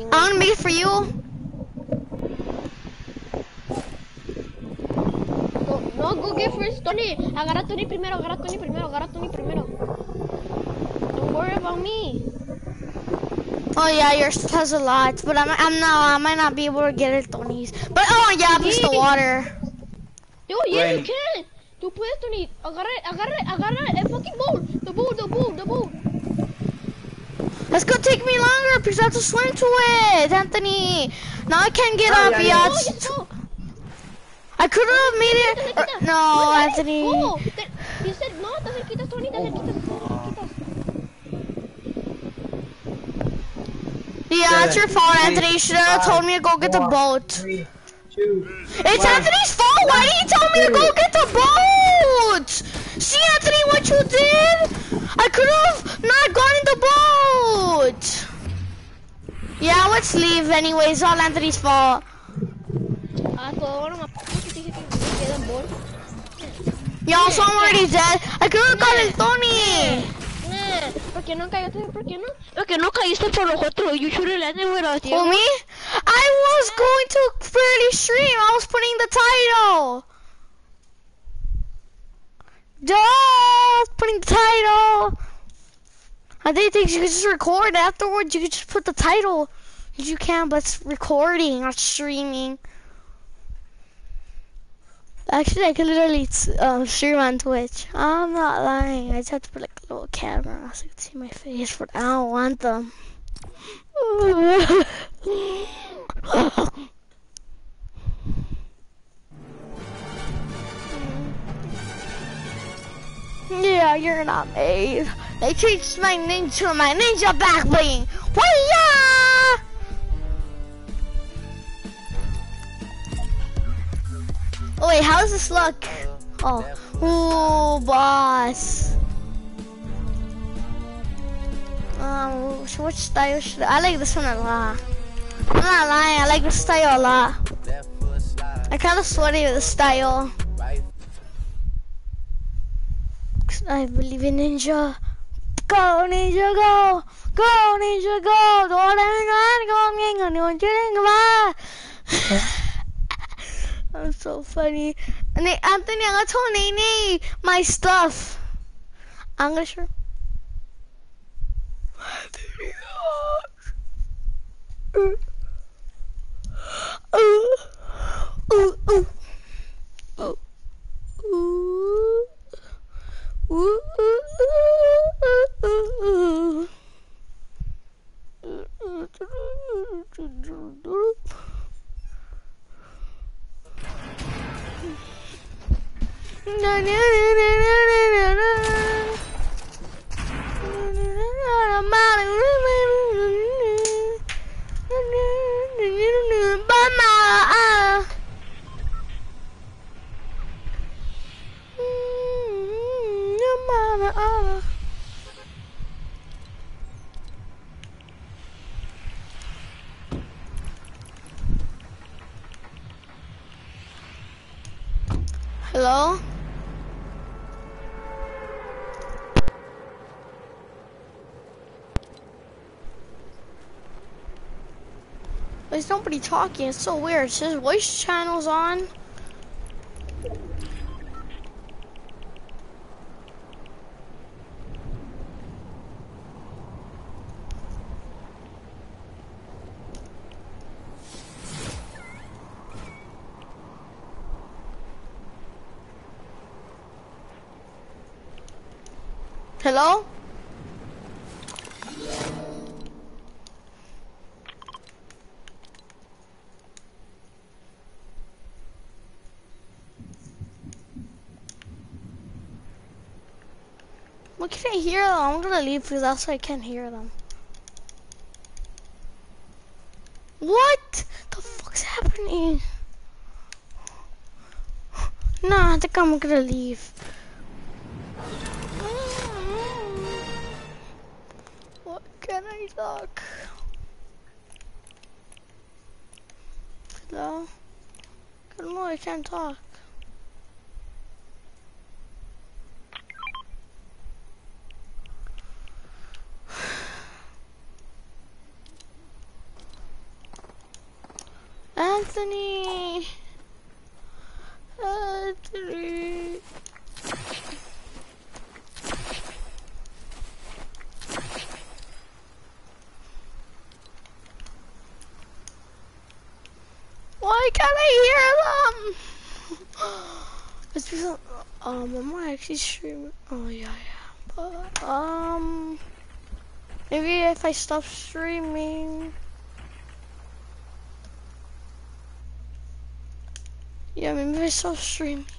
I'm gonna make it for you. Go get first, Tony. Agarra Tony primero, agarra Tony primero. Don't worry about me. Oh yeah, yours has a lot, but I might not be able to get it, Tony's. But oh yeah, plus the water. Yo, yeah, you can. Tú puedes, Tony. Agarra el fucking bowl. The bowl. That's gonna take me longer because I have to swim to it, Anthony. Now I can't get up yet. I could have made it. No, Anthony. Go. You said no, te acerquitas, Tony, te acerquitas. Yeah, it's your fault, Anthony. You should have told me to go get the boat. 3, 2, It's Anthony's fault. Why didn't you tell me to go get the boat? See, Anthony, what you did? I could have not gone in the boat. Yeah, let's leave anyway. It's all Anthony's fault. Y'all, so I'm already dead. I could have gotten Tony. ¿Por qué no caíste? Porque no caíste por nosotros. You should have landed with us. Who, me? I was going to fairly stream. I was putting the title. Duh, putting the title. I didn't think you could just record afterwards. You could just put the title. You can, but it's recording, not streaming. Actually, I could literally stream on Twitch. I'm not lying. I just have to put like a little camera so you can see my face, but I don't want them. Yeah, you're not made. They changed my name to my ninja back bling. Why-ya! Oh wait, how does this look? Oh, ooh, boss. So which style should I like this one a lot? I'm not lying, I like this style a lot. I kind of sweaty with the style. I believe in ninja. Go ninja go! Go ninja go! Don't I'm so funny. And Anthony, I'm gonna tell Nene my stuff. I'm gonna show. Hello? There's nobody talking, it's so weird. It says voice channels on. Hello? Why can't I hear them? I'm gonna leave because that's why I can't hear them. What the fuck's happening? Nah, I think I'm gonna leave. What can I talk? Hello? I don't know, I can't talk. Anthony. Anthony. Why can't I hear them? It's because am I actually streaming? Oh yeah, but maybe if I stop streaming. Yeah, maybe if I stop streaming.